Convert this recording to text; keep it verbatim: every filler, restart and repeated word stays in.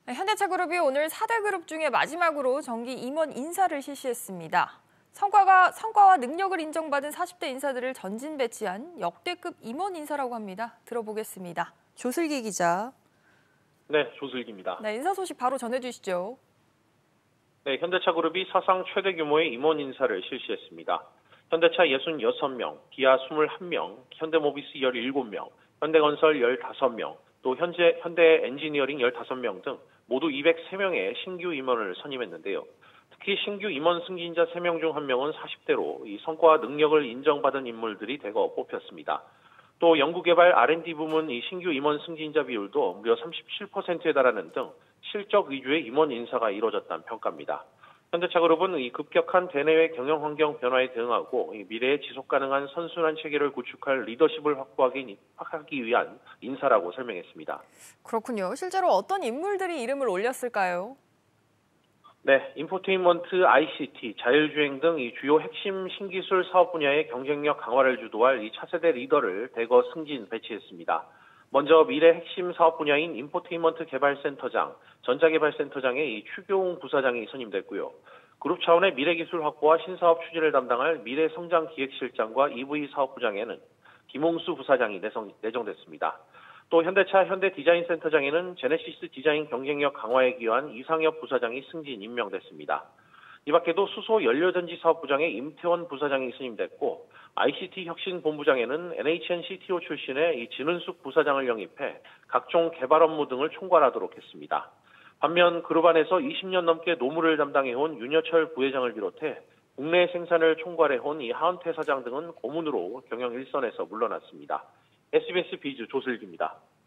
현대차그룹이 오늘 사 대 그룹 중에 마지막으로 정기 임원 인사를 실시했습니다. 성과가, 성과와 능력을 인정받은 사십 대 인사들을 전진 배치한 역대급 임원 인사라고 합니다. 들어보겠습니다. 조슬기 기자. 네, 조슬기입니다. 네, 인사 소식 바로 전해주시죠. 네, 현대차그룹이 사상 최대 규모의 임원 인사를 실시했습니다. 현대차 육십육 명, 기아 이십일 명, 현대모비스 십칠 명, 현대건설 십오 명, 또 현재 현대 엔지니어링 십오 명 등 모두 이백삼 명의 신규 임원을 선임했는데요. 특히 신규 임원 승진자 세 명 중 한 명은 사십 대로 이 성과와 능력을 인정받은 인물들이 대거 뽑혔습니다. 또 연구개발 알 앤 디 부문 이 신규 임원 승진자 비율도 무려 삼십칠 퍼센트에 달하는 등 실적 위주의 임원 인사가 이루어졌다는 평가입니다. 현대차그룹은 이 급격한 대내외 경영 환경 변화에 대응하고 미래의 지속 가능한 선순환 체계를 구축할 리더십을 확보하기 하기 위한 인사라고 설명했습니다. 그렇군요. 실제로 어떤 인물들이 이름을 올렸을까요? 네, 인포테인먼트, 아이 씨 티, 자율주행 등 이 주요 핵심 신기술 사업 분야의 경쟁력 강화를 주도할 이 차세대 리더를 대거 승진 배치했습니다. 먼저 미래 핵심 사업 분야인 인포테인먼트 개발센터장, 전자개발센터장의 이 추교웅 부사장이 선임됐고요. 그룹 차원의 미래기술 확보와 신사업 추진을 담당할 미래성장기획실장과 이 브이 사업부장에는 김홍수 부사장이 내성, 내정됐습니다. 또 현대차 현대디자인센터장에는 제네시스 디자인 경쟁력 강화에 기여한 이상엽 부사장이 승진 임명됐습니다. 이 밖에도 수소 연료전지 사업부장에 임태원 부사장이 선임됐고 아이 씨 티 혁신본부장에는 엔 에이치 엔 씨 티 오 출신의 이 진은숙 부사장을 영입해 각종 개발 업무 등을 총괄하도록 했습니다. 반면 그룹 안에서 이십 년 넘게 노무를 담당해온 윤여철 부회장을 비롯해 국내 생산을 총괄해온 이 하은태 사장 등은 고문으로 경영 일선에서 물러났습니다. 에스 비 에스 비즈 조슬기입니다.